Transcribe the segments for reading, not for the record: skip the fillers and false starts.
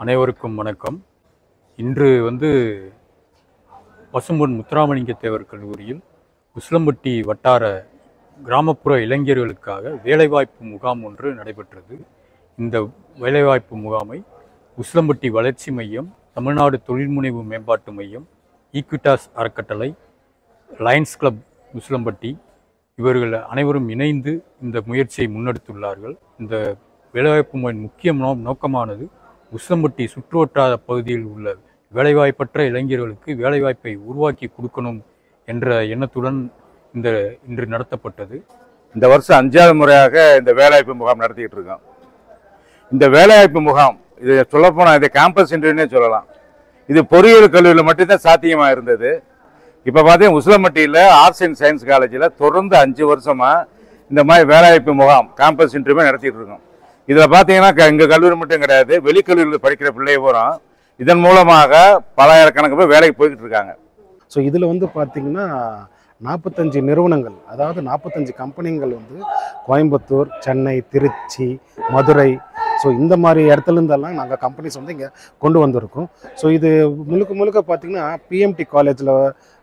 அனைவருக்கும் வணக்கம். இன்று பசும்பொன் முத்துராமலிங்க தேவர் கல்லூரியில் உசிலம்பட்டி வட்டார கிராமப்புற இளைஞர்களுக்காக வேலைவாய்ப்பு முகாம் ஒன்று நடைபெற்றது. இந்த வேலைவாய்ப்பு முகாமை உசிலம்பட்டி வளர்ச்சி மையம், தமிழ்நாடு தொழில்முனைவு மேம்பாட்டு மையம், ஈக்விட்டாஸ் அறக்கட்டளை, லயன்ஸ் கிளப் உசிலம்பட்டி இவர்கள் அனைவரும் இணைந்து இந்த முயற்சியை முன்னெடுத்துள்ளார்கள். இந்த வேலைவாய்ப்பு முகாமின் முக்கிய நோக்கமானது உசிலம்பட்டி சுற்றுவட்டார பகுதியில் உள்ள வேலைவாய்ப்பற்ற இளைஞர்களுக்கு வேலைவாய்ப்பை உருவாக்கி கொடுக்கணும் என்ற எண்ணத்துடன் இன்று நடத்தப்பட்டது. இந்த வருஷம் 5வது முறையாக இந்த வேலைவாய்ப்பு முகாம் நடத்திக்கிட்டு இருக்கோம். இந்த வேலைவாய்ப்பு முகாம் இது சொல்லப்போனால் இதை கேம்பஸ் இன்டர்வியூனே சொல்லலாம். இது பொறியியல் கல்லூரியில் மட்டும்தான் சாத்தியமாக இருந்தது. இப்போ பார்த்தீங்கன்னா உசிலம்பட்டியில் ஆர்ட்ஸ் அண்ட் சயின்ஸ் காலேஜில் தொடர்ந்து 5 வருஷமாக இந்த மாதிரி வேலைவாய்ப்பு முகாம் கேம்பஸ் இன்டர்வியூ நடத்திட்டு இருக்கோம். இதில் பார்த்தீங்கன்னா எங்கள் கல்லூரி மட்டும் கிடையாது, வெளிக்கல்லூரியில் படிக்கிற பிள்ளை போகிறோம். இதன் மூலமாக பலாயிரக்கணக்கு பேர் வேலைக்கு போய்கிட்டு இருக்காங்க. ஸோ இதில் பார்த்தீங்கன்னா 45 நிறுவனங்கள், அதாவது 45 கம்பெனிகள் கோயம்புத்தூர், சென்னை, திருச்சி, மதுரை, ஸோ இந்த மாதிரி இடத்துலேருந்தெல்லாம் நாங்கள் கம்பெனிஸ் இங்கே கொண்டு வந்திருக்கோம். ஸோ இது முழுக்க பார்த்தீங்கன்னா பிஎம்டி காலேஜில்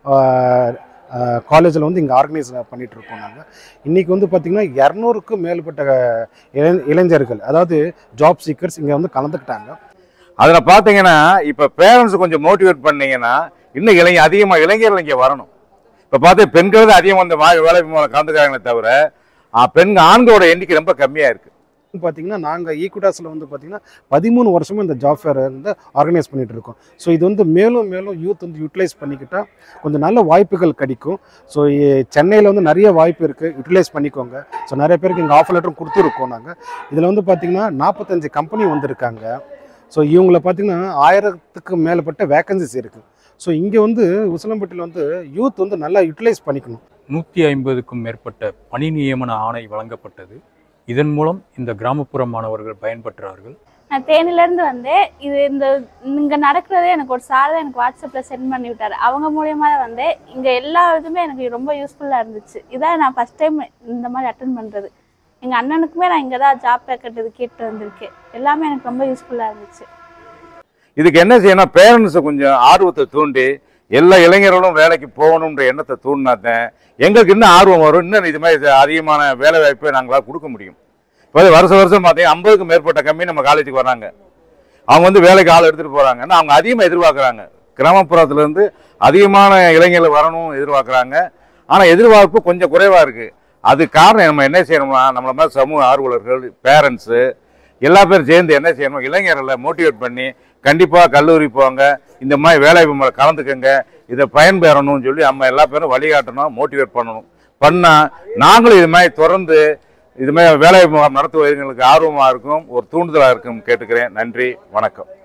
இங்கே ஆர்கனைஸ் பண்ணிகிட்ருக்கோம். நாங்கள் இன்றைக்கி பார்த்திங்கன்னா 200க்கும் மேற்பட்ட இளைஞர்கள், அதாவது ஜாப் சீக்கர்ஸ் இங்கே கலந்துக்கிட்டாங்க. அதில் பார்த்தீங்கன்னா இப்போ பேரண்ட்ஸ் கொஞ்சம் மோட்டிவேட் பண்ணிங்கன்னா இன்னும் அதிகமாக இளைஞர்கள் இங்கே வரணும். இப்போ பார்த்து பெண்கள் தான் அதிகமாக இந்த வேலை கலந்துக்கிறாங்களே தவிர ஆண்களோட எண்ணிக்கை ரொம்ப கம்மியாக இருக்குது. பார்த்தீங்கன்னா நாங்கள் ஈக்விட்டாஸில் பார்த்தீங்கன்னா 13 வருஷமும் இந்த ஜாப் ஃபேர் ஆர்கனைஸ் பண்ணிகிட்டு இருக்கோம். ஸோ இது மேலும் யூத் யூட்டிலைஸ் பண்ணிக்கிட்டால் கொஞ்சம் நல்ல வாய்ப்புகள் கிடைக்கும். ஸோ சென்னையில் நிறைய வாய்ப்பு இருக்குது, யூட்டிலைஸ் பண்ணிக்கோங்க. ஸோ நிறைய பேருக்கு இங்கே ஆஃபர் லெட்டரும் கொடுத்துருக்கோம். நாங்கள் இதில் பார்த்தீங்கன்னா 45 கம்பெனி வந்திருக்காங்க. ஸோ இவங்கள பார்த்தீங்கன்னா 1000க்கு மேற்பட்ட வேக்கன்சிஸ் இருக்குது. ஸோ இங்கே உசிலம்பட்டியில் யூத் நல்லா யூட்டிலைஸ் பண்ணிக்கணும். 150க்கும் மேற்பட்ட பணி நியமன ஆணை வழங்கப்பட்டது. இதன் மூலம் இந்த கிராமப்புற மாணவர்கள் பயன்பெற்றார்கள். நான் தேனிலேருந்து வந்தேன். இங்கே நடக்கிறதே எனக்கு ஒரு சார் தான் எனக்கு வாட்ஸ்அப்பில் சென்ட் பண்ணி விட்டார். அவங்க மூலியமாக தான் வந்தேன். இங்கே எல்லா இதுவுமே எனக்கு ரொம்ப யூஸ்ஃபுல்லாக இருந்துச்சு. இதான் நான் ஃபஸ்ட் டைம் இந்த மாதிரி அட்டன் பண்ணுறது. எங்கள் அண்ணனுக்குமே நான் இங்கே தான் ஜாப் பேக்கெட் கேட்டு வந்திருக்கேன். எல்லாமே எனக்கு ரொம்ப யூஸ்ஃபுல்லாக இருந்துச்சு. இதுக்கு என்ன செய்யணும், பேரண்ட்ஸை கொஞ்சம் ஆர்வத்தை தூண்டி எல்லா இளைஞர்களும் வேலைக்கு போகணுன்ற எண்ணத்தை தூண்டினாதான் எங்களுக்கு இன்னும் ஆர்வம் வரும். இன்னும் இது மாதிரி அதிகமான வேலை வாய்ப்பை நாங்களால் கொடுக்க முடியும். இப்போ வருஷம் பார்த்தீங்கன்னா 50க்கும் மேற்பட்ட கம்பெனி நம்ம காலேஜுக்கு வராங்க. அவங்க வேலைக்கு ஆள் எடுத்துகிட்டு போகிறாங்கன்னா அவங்க அதிகமாக எதிர்பார்க்குறாங்க. கிராமப்புறத்துலேருந்து அதிகமான இளைஞர்கள் வரணும் எதிர்பார்க்குறாங்க. ஆனால் எதிர்பார்ப்பு கொஞ்சம் குறைவாக இருக்குது. அது காரணம் நம்ம என்ன செய்யணும்னா, நம்மள மாதிரி சமூக ஆர்வலர்கள், பேரண்ட்ஸு எல்லா பேரும் சேர்ந்து என்ன செய்யணும், இளைஞர்களை மோட்டிவேட் பண்ணி கண்டிப்பாக கல்லூரி போங்க, இந்த மாதிரி வேலைவாய்ப்பு கலந்துக்கங்க, இதை பயன்பெறணும்னு சொல்லி நம்ம எல்லா பேரும் வழிகாட்டணும், மோட்டிவேட் பண்ணால் நாங்களும் இது மாதிரி தொடர்ந்து இது மாதிரி வேலைவாய்ப்பு நடத்துவதற்கு ஆர்வமாக இருக்கும், ஒரு தூண்டுதலாக இருக்கும் கேட்டுக்கிறேன். நன்றி, வணக்கம்.